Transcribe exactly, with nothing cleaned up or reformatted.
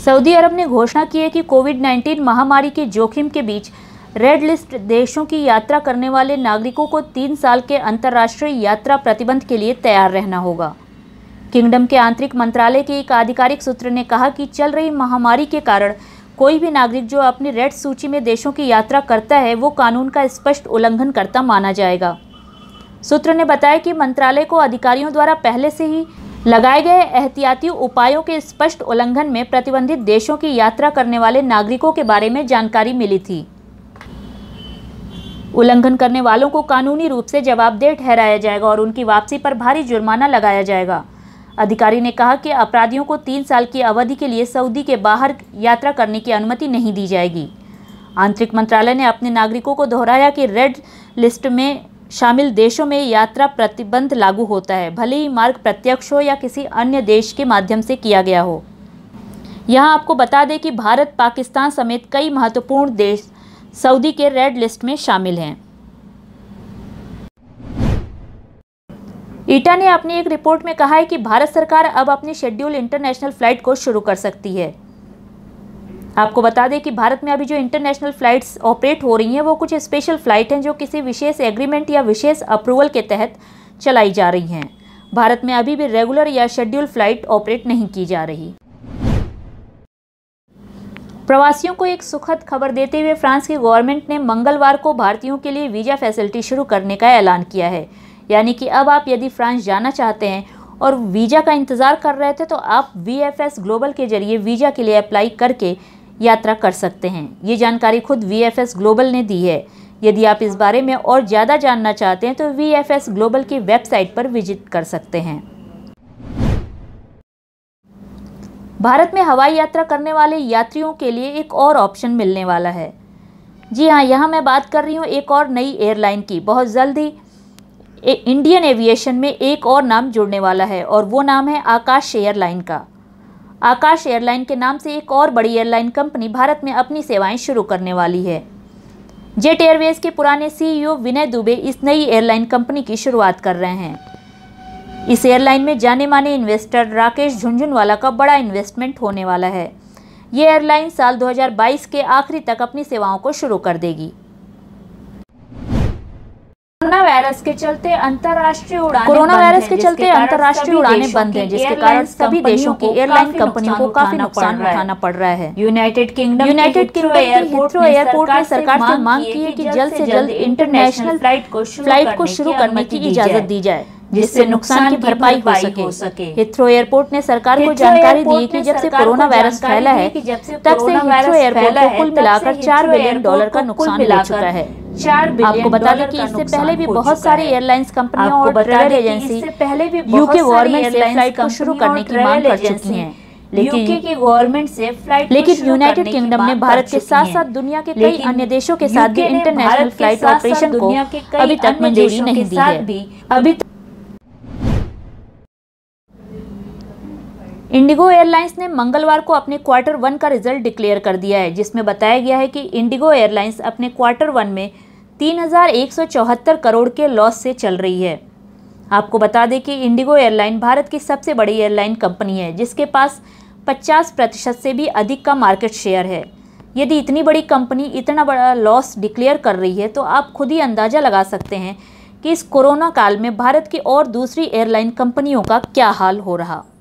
Saudi अरब ने घोषणा की है कि कोविड नाइन्टीन महामारी के जोखिम के बीच रेड लिस्ट देशों की यात्रा करने वाले नागरिकों को तीन साल के अंतर्राष्ट्रीय यात्रा प्रतिबंध के लिए तैयार रहना होगा। किंगडम के आंतरिक मंत्रालय के एक आधिकारिक सूत्र ने कहा कि चल रही महामारी के कारण कोई भी नागरिक जो अपनी रेड सूची में देशों की यात्रा करता है वो कानून का स्पष्ट उल्लंघन करता माना जाएगा। सूत्र ने बताया कि मंत्रालय को अधिकारियों द्वारा पहले से ही लगाए गए एहतियाती उपायों के स्पष्ट उल्लंघन में प्रतिबंधित देशों की यात्रा करने वाले नागरिकों के बारे में जानकारी मिली थी। उल्लंघन करने वालों को कानूनी रूप से जवाबदेह ठहराया जाएगा और उनकी वापसी पर भारी जुर्माना लगाया जाएगा। अधिकारी ने कहा कि अपराधियों को तीन साल की अवधि के लिए सऊदी के बाहर यात्रा करने की अनुमति नहीं दी जाएगी। आंतरिक मंत्रालय ने अपने नागरिकों को दोहराया कि रेड लिस्ट में शामिल देशों में यात्रा प्रतिबंध लागू होता है, भले ही मार्ग प्रत्यक्ष हो या किसी अन्य देश के माध्यम से किया गया हो। यहाँ आपको बता दें कि भारत, पाकिस्तान समेत कई महत्वपूर्ण देश सऊदी के रेड लिस्ट में शामिल हैं। ईटा ने अपनी एक रिपोर्ट में कहा है कि भारत सरकार अब अपनी शेड्यूल इंटरनेशनल फ्लाइट को शुरू कर सकती है। आपको बता दें कि भारत में अभी जो इंटरनेशनल फ़्लाइट्स ऑपरेट हो रही हैं वो कुछ स्पेशल फ़्लाइट हैं जो किसी विशेष एग्रीमेंट या विशेष अप्रूवल के तहत चलाई जा रही हैं। भारत में अभी भी रेगुलर या शेड्यूल फ़्लाइट ऑपरेट नहीं की जा रही। प्रवासियों को एक सुखद खबर देते हुए फ्रांस की गवर्नमेंट ने मंगलवार को भारतीयों के लिए वीज़ा फैसिलिटी शुरू करने का ऐलान किया है। यानी कि अब आप यदि फ्रांस जाना चाहते हैं और वीज़ा का इंतज़ार कर रहे थे तो आप वी एफ एस ग्लोबल के जरिए वीज़ा के लिए अप्लाई करके यात्रा कर सकते हैं। ये जानकारी खुद वी एफ एस ग्लोबल ने दी है। यदि आप इस बारे में और ज़्यादा जानना चाहते हैं तो वी एफ एस ग्लोबल की वेबसाइट पर विजिट कर सकते हैं। भारत में हवाई यात्रा करने वाले यात्रियों के लिए एक और ऑप्शन मिलने वाला है। जी हाँ, यहाँ मैं बात कर रही हूँ एक और नई एयरलाइन की। बहुत जल्द ही इंडियन एविएशन में एक और नाम जुड़ने वाला है और वो नाम है आकाश एयरलाइन का। आकाश एयरलाइन के नाम से एक और बड़ी एयरलाइन कंपनी भारत में अपनी सेवाएं शुरू करने वाली है। जेट एयरवेज के पुराने सी ई ओ विनय दुबे इस नई एयरलाइन कंपनी की शुरुआत कर रहे हैं। इस एयरलाइन में जाने माने इन्वेस्टर राकेश झुनझुनवाला का बड़ा इन्वेस्टमेंट होने वाला है। ये एयरलाइन साल दो हज़ार बाईस के आखिरी तक अपनी सेवाओं को शुरू कर देगी। कोरोना वायरस के चलते अंतर्राष्ट्रीय उड़ानें कोरोना वायरस के चलते अंतर्राष्ट्रीय उड़ानें बंद हैं, जिसके कारण सभी देशों की एयरलाइन कंपनियों को काफी नुकसान उठाना पड़ रहा है। यूनाइटेड किंगडम यूनाइटेड किंगडम के हीथ्रो एयरपोर्ट ने सरकार से मांग की है कि जल्द से जल्द इंटरनेशनल फ्लाइट को शुरू करने की इजाजत दी जाए, जिससे नुकसान की भरपाई हो सके। हीथ्रो एयरपोर्ट ने सरकार को जानकारी दी कि जब से कोरोना वायरस फैला है तब से हीथ्रो एयरपोर्ट को कुल मिलाकर चार बिलियन डॉलर का नुकसान हो चुका है। आपको बता दें कि इससे पहले भी बहुत सारी एयरलाइंस कंपनियां और ट्रैवल एजेंसी यूके गवर्नमेंट से फ्लाइट को शुरू करने की मांग कर चुकी हैं, लेकिन की गवर्नमेंट से फ्लाइट लेकिन यूनाइटेड किंगडम ने भारत के साथ साथ दुनिया के कई अन्य देशों के साथ भी इंटरनेशनल फ्लाइट ऑपरेशन को अभी तक मंजूरी नहीं दी है। अभी इंडिगो एयरलाइंस ने मंगलवार को अपने क्वार्टर वन का रिजल्ट डिक्लेयर कर दिया है, जिसमें बताया गया है कि इंडिगो एयरलाइंस अपने क्वार्टर वन में तीन हज़ार एक सौ चौहत्तर करोड़ के लॉस से चल रही है। आपको बता दें कि इंडिगो एयरलाइन भारत की सबसे बड़ी एयरलाइन कंपनी है, जिसके पास पचास प्रतिशत से भी अधिक का मार्केट शेयर है। यदि इतनी बड़ी कंपनी इतना बड़ा लॉस डिक्लेयर कर रही है तो आप खुद ही अंदाज़ा लगा सकते हैं कि इस कोरोना काल में भारत की और दूसरी एयरलाइन कंपनियों का क्या हाल हो रहा।